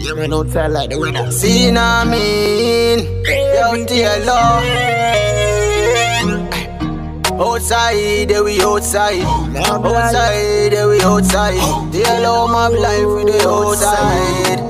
You went outside like the weather. See now mean, yo TLO. Outside, there we outside. Outside, there we outside. TLO mob life with the outside.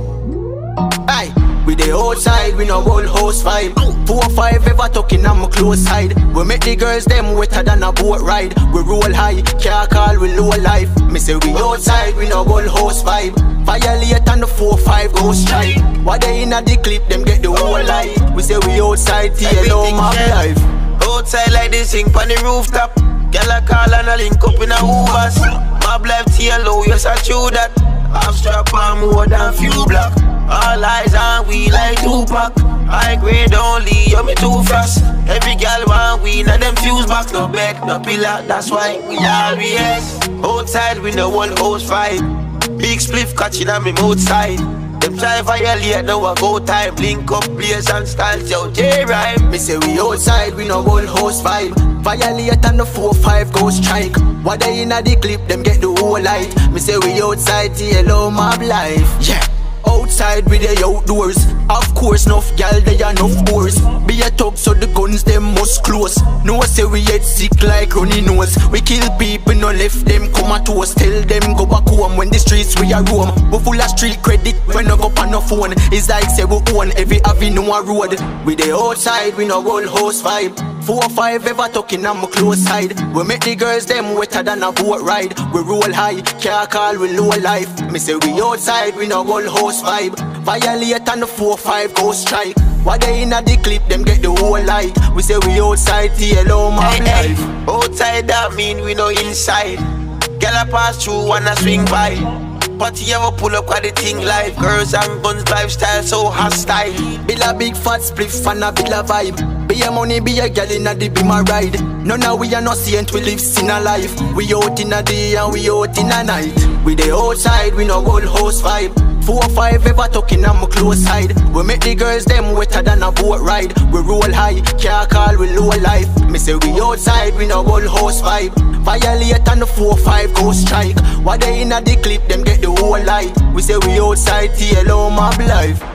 Aye, with the outside, we no gold house vibe. 4 or 5 ever talking on my close side. We make the girls them wetter than a boat ride. We roll high, can't call we low life. Me say we outside, we no gold house vibe. Violate on the 4-5 go strike. What they in the clip, them get the whole life. We say we outside, TLO mob life. Outside like this thing on the rooftop. Girl a call and a link up in a Ubers. Mob life TLO, yes I chew that. Half strap on more than few block. All eyes on we like Tupac. High grade only, yo me too fast. Every girl want we, now them fuse box. No bed, no pillar, that's why we all BS. Outside we no one house vibe. Big spliff catching on me outside. Them try violate, now I go time. Link up, blaze and styles, yo J-Rhyme. Me say we outside, we no gold house vibe. Violate on the 4-5 go strike. What they in the clip, them get the whole light. Me say we outside, TLO mob life. Yeah. Outside with the outdoors. Of course, enough gal, they are enough boars. Be a talk so the guns them must close. No say we get sick like runny nose. We kill people, no left them comatose. Tell them go back home when the streets we are roam. We full of street credit when I go on no phone. It's like say we own every avenue a road. We the outside, we no gold house vibe. 4 or 5 ever talking on my close side. We make the girls them wetter than a boat ride. We roll high, can't call we low life. Me say we outside, we no gold house vibe. Violate on the 4-5 go strike. What they in the clip, them get the whole light. We say we outside, TLO mob life. Outside that mean we no inside. Girl a pass through wanna swing by. Party ever pull up got the thing live. Girls and guns lifestyle so hostile. Bill a big fat spliff and a bill a vibe. Be a money, be a gal inna the be my ride. No now we are not saint, we live sin a life. We out in a day and we out in a night. We the outside, we no gold house vibe. 4 or 5 ever talking on my close side. We make the girls them wetter than a boat ride. We roll high, can't call we low life. Me say we outside, we no gold house vibe. Violate on the 4-5 go strike. What they in the clip, them get the whole light. We say we outside, TLO mob life.